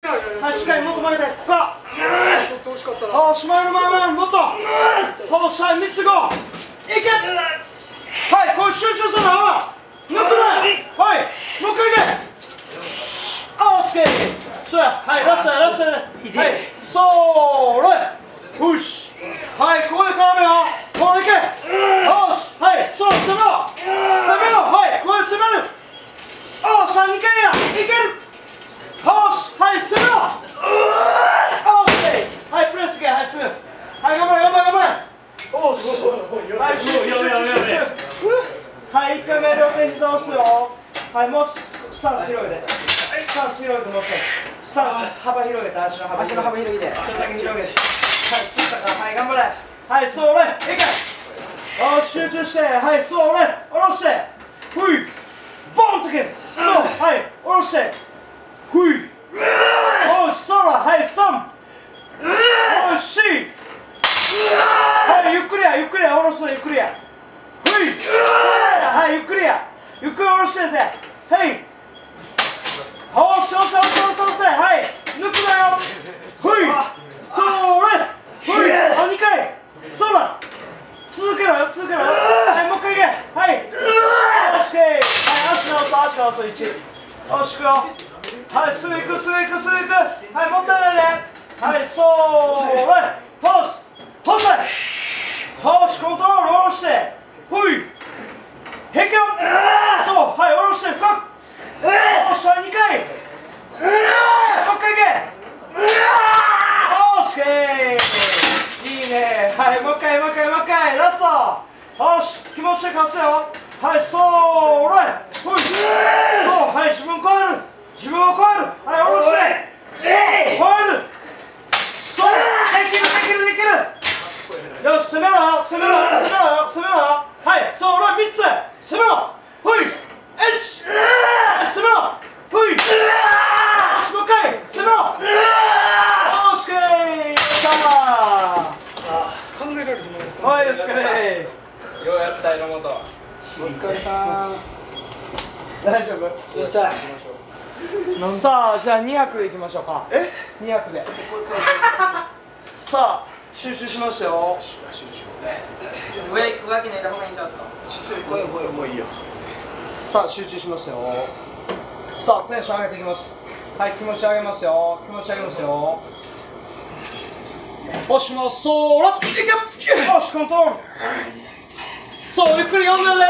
はい、しっかりもっと前で、ここから。 ちょっと惜しかったな。 あ、しまいの前、もっと。ほし、はい、3つ5。いけ。はい、これ集中するな。抜くな。はい、もう一回いけ。あ、オッケー。そうや、はい、ラストや、ラストや。はい、それ。よし。はい、ここで変わるよ。これいけ。よし、はい、そう、攻めろ。攻めろ、はい、これ攻める。おっしゃ、2回や。いける。よし、はい、攻めろ。オッケー。はい、プレスけ、はい、すぐ。はい、頑張れ、頑張れ、頑張れ。おし。はい、集中、集中、集中。はい、1回目、両手膝押すよ。はい、もうスタンス広げて。スタンス広げて、もう一回。スタンス、幅広げて、足の幅広げて。ちょっとだけ広げて。はい、ついたから、はい、頑張れ。はい、それ、いけ。よし、集中して、はい、それ、下ろして。ふい。ボンとけ。そう、はい、下ろして。ふい。よし、そら、はい、3。よし。はい、ゆっくりや、ゆっくりや、下ろすのゆっくりや。ふい。はい、ゆっくりや。ゆっくり下ろしてて。はい。よし、押せ、押せ、押せ、押せ。はい、抜くなよ。ふい。それ。ふい。あ、2回。そら。続けろよ、続けろよ。はい、もう一回いけ。はい。よし、はい、足直す、足直す、1。よし、いくよ。はい、すぐ行く、すぐ行く、すぐ行く。はい、もったいないで。はい、それ。ホース。ホース。よし、コントロール、下ろして。ほい。平気よ。そう、はい、下ろして、深く。よし、はい、2回。もう一回いけ。よし、いいね。はい、もう一回、もう一回、もう一回。ラスト。よし、気持ちで勝つよ。はい、それ。ほい。そう、はい、自分超える。自分を超える。はい、下ろして。超える。そう、できる、できる、できる。よし、攻めろよ、攻めろよ、攻めろよ、攻めろよ。はい、それ3つ。攻めろ。ほい。1。攻めろ。ほい。よし、もう一回。攻めろ。よし、さあ。 考えられるもはい、お疲れ。 ようやった榎本。 お疲れさん。 大丈夫？ よっしゃ。 さあ、じゃあ200でいきましょうか。200で。さあ、集中しましたよ。 集中しますね。 上着脱いだ方がいいんちゃうすか。 ちょっと声もういいよ。 さあ、集中しますよ。さあ、テンション上げていきます。はい、気持ち上げますよ。気持ち上げますよ。押します。そーら。いけ。よし、コントロール。そう、ゆっくり4秒で。はい、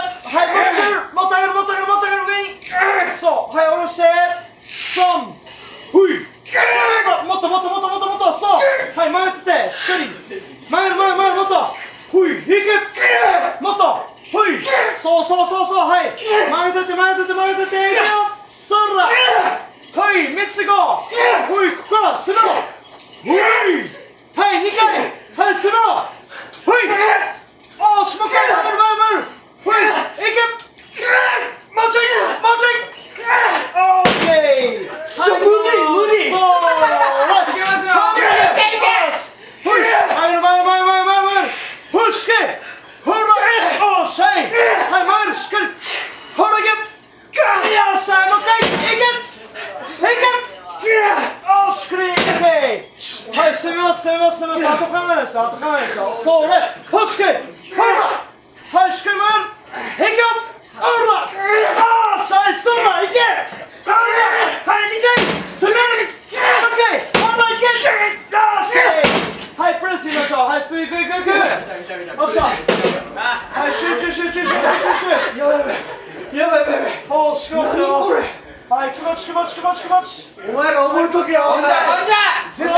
持ってあげる、持ってあげる、持ってあげる、上に。そう、はい、下ろして。3。ふい。もっともっともっともっともっと。そう。はい、前ってて、しっかり。前る、前る、前る、もっと。ふい。いけ。もっと。ふい。そうそうそうそう。はい。前出て、前出て、前出て。いくよ。そら。はい、3ついこう。ふい、ここから攻めろ。ふい。はい、2回。はい、攻めろ。ふい。おーし、もう一回、前る、前る。ふい。いけ。もうちょい、もうちょい。オッケー。 無理。 そう。いけますよ。ほい。前る、前る、前る、前る、前る。ほい、しっかり。ほら。おーし、はい。はい、前る、しっかり。ほら、いけ。よっしゃ、もう一回。いけ。いけ。おーし、くり。オッケー。はい、攻めます、攻めます、攻めます。後考えないですよ、後考えないですよ。それ。ほしっかり。ほら。はい、しっかり前る。いけよ。ほら。おーし、はい、そうだ、いけ。ほら。はい、2回。攻める。オッケー。ほら、いけ。よし。はい、プレスしましょう。はい、すぐいくいくいく。よっしゃ。はい、集中、集中、集中、集中。 やばい。 おーし、きますよ。はい、気持ち、気持ち、気持ち、気持ち。 お前ら覚えとけよ。 ほんじゃ。 ほ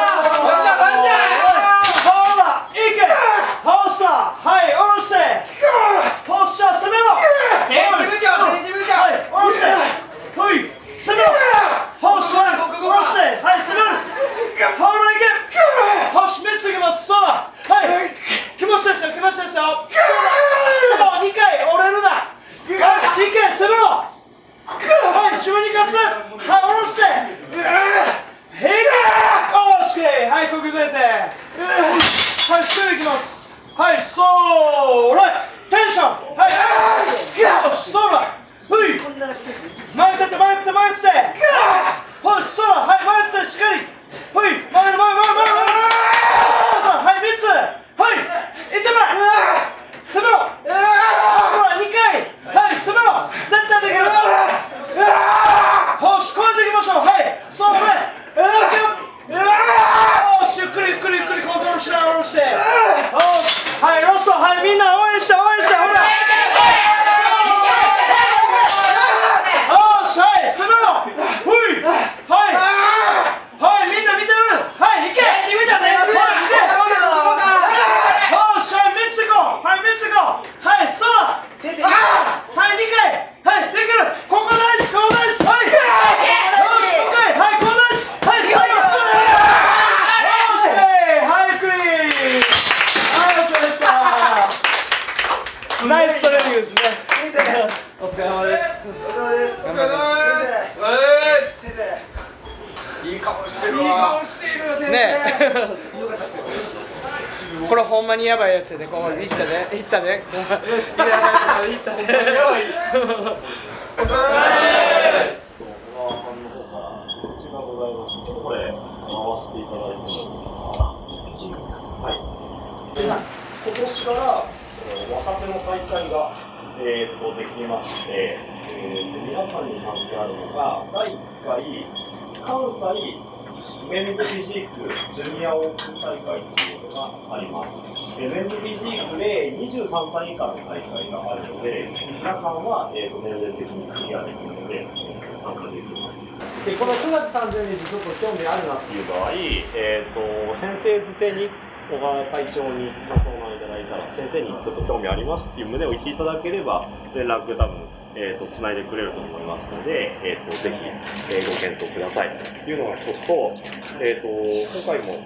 ら、いけ。ほっしゃ。はい、下ろして。ほっしゃ、攻めろ。 選手部長。 はい、下ろして。ほい、攻めろ。ほっしゃ、下ろして。はい、攻める。ほら、いけ。ほし、3ついきます。そうだ。はい。気持ちですよ、気持ちですよ。そうだ。そう、2回折れるな。よし、いけ、攻めろ。はい、自分に勝つ。はい、下ろして。へいけ。おーし、はい、呼吸出て。はい、しっかりいきます。はい、そーれ。テンション。はい。よし、そら。ふい。前出て、前出て、前出て。ほし、そら。はい、前出て、し 。 お疲れ様です。 頑張りまし先生。 いい顔してるいいわ。 顔してるよ先生。 ねよかったっすよ。 これほんまにやばいやつやで、こういったで、いったで。いったで。やばい。 お疲れ様です。 小川さんの方から告知がございまして、これ回していただいてもいいですか。はい。で、今年から若手の大会ができまして、皆さんに関係あるのが第1回関西メンズフィジークジュニアオープン大会というのがあります。メンズフィジークで23歳以下の大会があるので、皆さんは年齢的にクリアできるので、参加できます。でこの9月30日ちょっと興味あるなっていう場合、先生づてに小川会長にご相談いただいたら、先生にちょっと興味ありますっていう旨を言っていただければ、連絡多分つないでくれると思いますので、ぜひ、ご検討くださいというのが一つと、今回も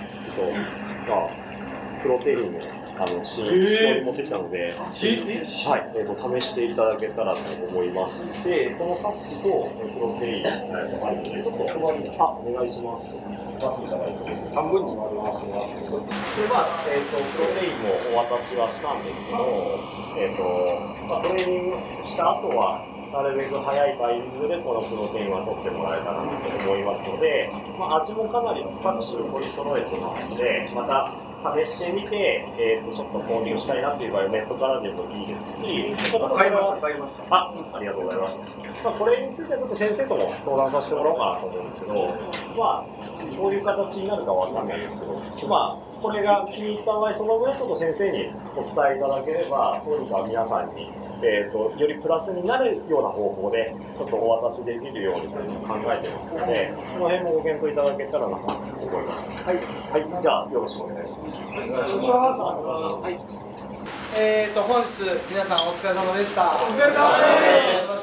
プロテインの試飲持ってきたので、はい、試していただけたらと思いますので、この冊子とプロテインあるので、ちょっとお願いします。出していただいて、半分に割りましてもらって、で、プロテインもお渡しはしたんですけど、トレーニングした後は、なるべく早いタイミングでこのプロテインは取ってもらえたらなと思いますので、味もかなり各種取り揃えてますので、また試してみて、ちょっと購入したいなっていう場合はネットからでもいいですし、買いました。ありがとうございます。これについてはちょっと先生とも相談させてもらおうかなと思うんですけど、どういう形になるかわかんないですけど、これが気に入った場合、その上ちょっと先生にお伝えいただければ、どうにか皆さんに、よりプラスになるような方法で、ちょっとお渡しできるようにというのを考えてますので、その辺もご検討いただけたらなと思います。はい、じゃあ、よろしくお願いします。お願いします。 はい。本日皆さんお疲れ様でした。 お疲れ様です。 した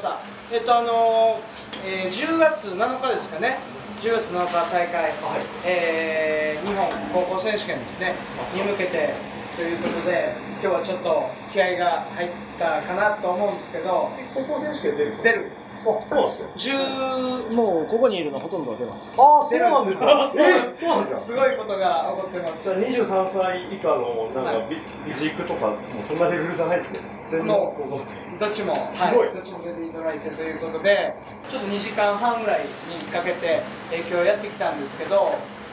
。10月7日ですかね。10月7日大会、日本高校選手権ですねに向けてということで、今日はちょっと気合が入ったかなと思うんですけど、 高校選手権出る？ 出る。 そうなんですよ。 もうここにいるのほとんど出ます。 ああ、そうなんですか。そうなんですすごいことが起こってます。 23歳以下のなんかビジークとかもそんなレベルじゃないですね。 もうどっちもすごい、 どっちも出ていただいてということで、ちょっと2時間半ぐらいにかけて今日やってきたんですけど、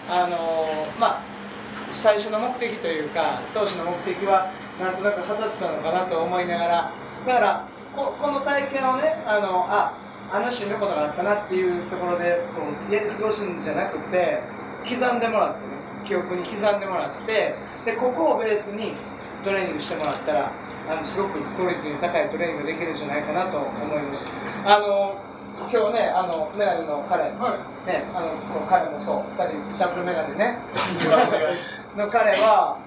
最初の目的というか当初の目的はなんとなく果たせたのかなと思いながら、だからこの体験をね、死ぬことがあったなっていうところでこうやり過ごすんじゃなくて、刻んでもらってね、記憶に刻んでもらって、でここをベースにトレーニングしてもらったらすごくクオリティの高いトレーニングができるんじゃないかなと思います。今日ね、メガネの彼、彼もそう、2人ダブルメガネねの彼は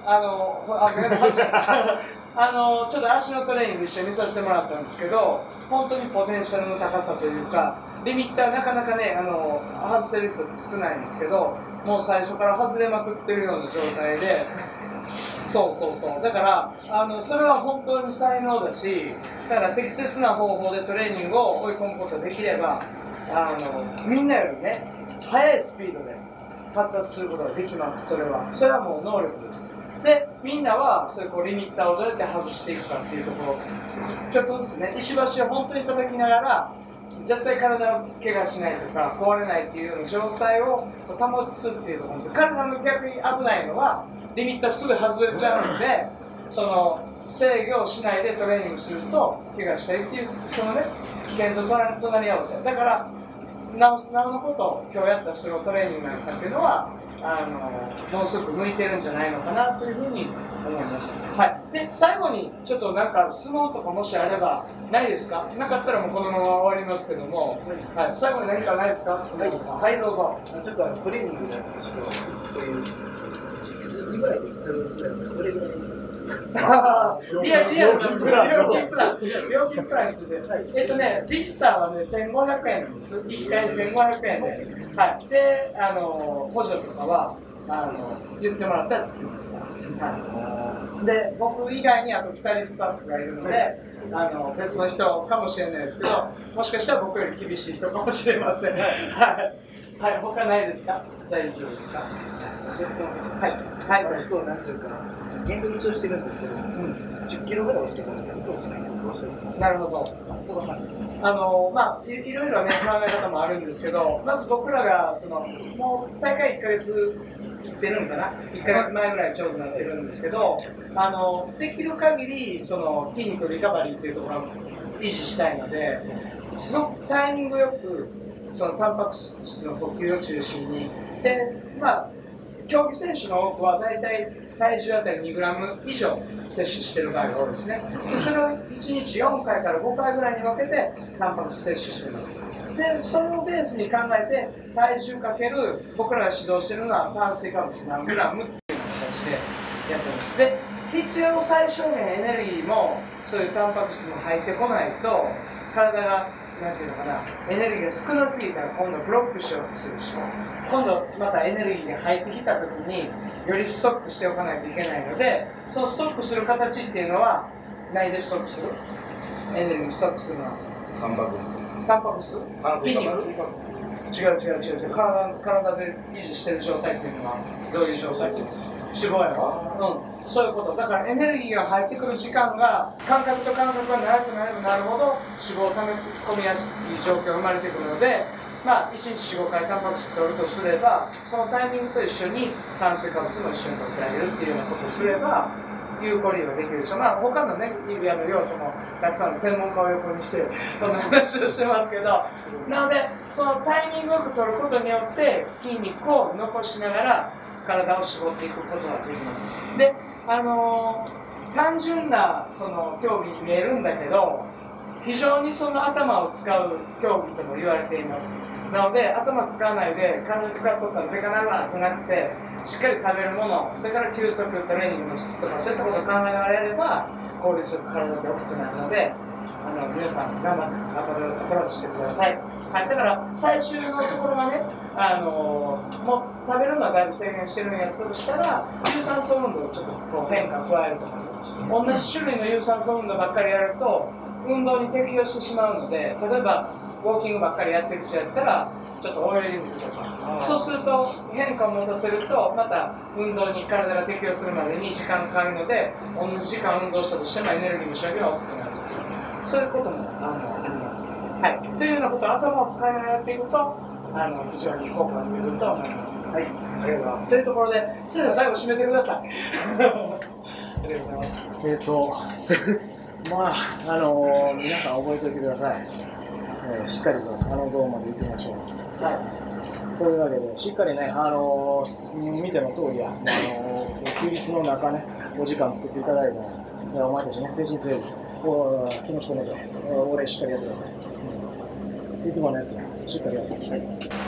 ちょっと足のトレーニング一緒に見させてもらったんですけど、本当にポテンシャルの高さというか、リミッターなかなかね、外せる人少ないんですけど、もう最初から外れまくってるような状態で、だからそれは本当に才能だし、だから適切な方法でトレーニングを追い込むことができれば、みんなよりね、速いスピードで発達することができます。それはもう能力です。で、みんなはそういうリミッターをどうやって外していくかっていうところ、ちょっとずつね、石橋を本当に叩きながら、絶対体を怪我しないとか壊れないっていうような状態を保ちするっていうところで、体の逆に危ないのはリミッターすぐ外れちゃうので、その制御をしないでトレーニングすると怪我したりっていう、そのね、危険と隣り合わせだから、なおのこと今日やったスロートレーニングなんかっていうのはものすごく向いてるんじゃないのかなというふうに思います。はい。で、最後にちょっとなんか質問とかもしあればないですか？なかったらもうこのまま終わりますけども、はい。最後に何かないですか？質問とか。はい、どうぞ。 ちょっとトレーニングなんですけど、こういう1日ぐらいでどれぐらいリアルな料金プライスで、ビジターはね、1500円なんです。1回1500円で。はい。で、補助とかは、 言ってもらったら作ります。で、僕以外にあと2人スタッフがいるので、別の人かもしれないですけど、もしかしたら僕より厳しい人かもしれません。はい、はい、他ないですか？大丈夫ですか？はい、はい、 私となんていうか、現状一応してるんですけど、10キロぐらい落ちてから全然落ちないですよ。どうしてですか？ なるほど。 そうなんですよ。 まあ、いろいろね、考え方もあるんですけど、まず僕らが、もう大会1ヶ月切ってるんかな、1ヶ月前ぐらいちょうどなってるんですけど、できる限り、筋肉リカバリーっていうところを維持したいので、すごくタイミングよく、タンパク質の補給を中心に、で、まあ、競技選手の多くは大体体重あたり2グラム以上摂取している場合が多いですね。でそれを1日4回から5回ぐらいに分けてタンパク質摂取しています。で、それをベースに考えて体重かける僕らが指導しているのは炭水化物何グラムっていう形でやってます。で、必要最小限エネルギーもそういうタンパク質も入ってこないと体がなんていうのかな、エネルギーが少なすぎたら今度ブロックしようとするし、今度またエネルギーが入ってきた時によりストックしておかないといけないので、そのストックする形っていうのは何でストックする？エネルギーストックするのはタンパク質。 タンパク質？筋肉？違う。体で維持してる状態っていうのはどういう状態？脂肪やろ？そういうこと。だからエネルギーが入ってくる時間が間隔と間隔が長くなればなるほど脂肪を溜め込みやすい状況が生まれてくるので、まあ、1日 4,5 回タンパク質取るとすれば、そのタイミングと一緒に炭水化物も一緒に取ってあげるっていうようなことをすれば有効利用できるでしょう。まあ、他のね、要素もたくさん専門家を横にしてそんな話をしてますけど、なのでそのタイミングよく取ることによって筋肉を残しながら体を絞っていくことができます。で、単純な競技に見えるんだけど、非常に頭を使う競技とも言われています。なので、頭使わないで体使うことはでかなるわじゃなくて、しっかり食べるもの、それから休息、トレーニングの質とか、そういったことを考えながらやれば、効率よく体が大きくなるので、皆さん頑張ってアプローチしてください。はい、だから最終のところはね、もう食べるのはだいぶ制限してるんやったとしたら、有酸素運動をちょっと変化加えるとか、同じ種類の有酸素運動ばっかりやると、運動に適応してしまうので、例えばウォーキングばっかりやってる人やったら、ちょっと泳いでみるとか、そうすると変化を持たせると、また運動に体が適応するまでに時間がかかるので、同じ時間運動したとしてもエネルギーの消費が大きくなる。そういうこともあります。はい。というようなことを頭を使いながらやっていくと、非常に効果が出ると思います。はい。ありがとうございます。というところで、それでは最後締めてください。ありがとうございます。 まあ、皆さん覚えておいてください。しっかりとゾーンまで行きましょう。はい。というわけで、しっかりね、見ての通りや、休日の中ね、お時間作っていただいたお前たちね、精神整理、気持ち込めて、俺しっかりやってください。いつものやつね、しっかりやってください。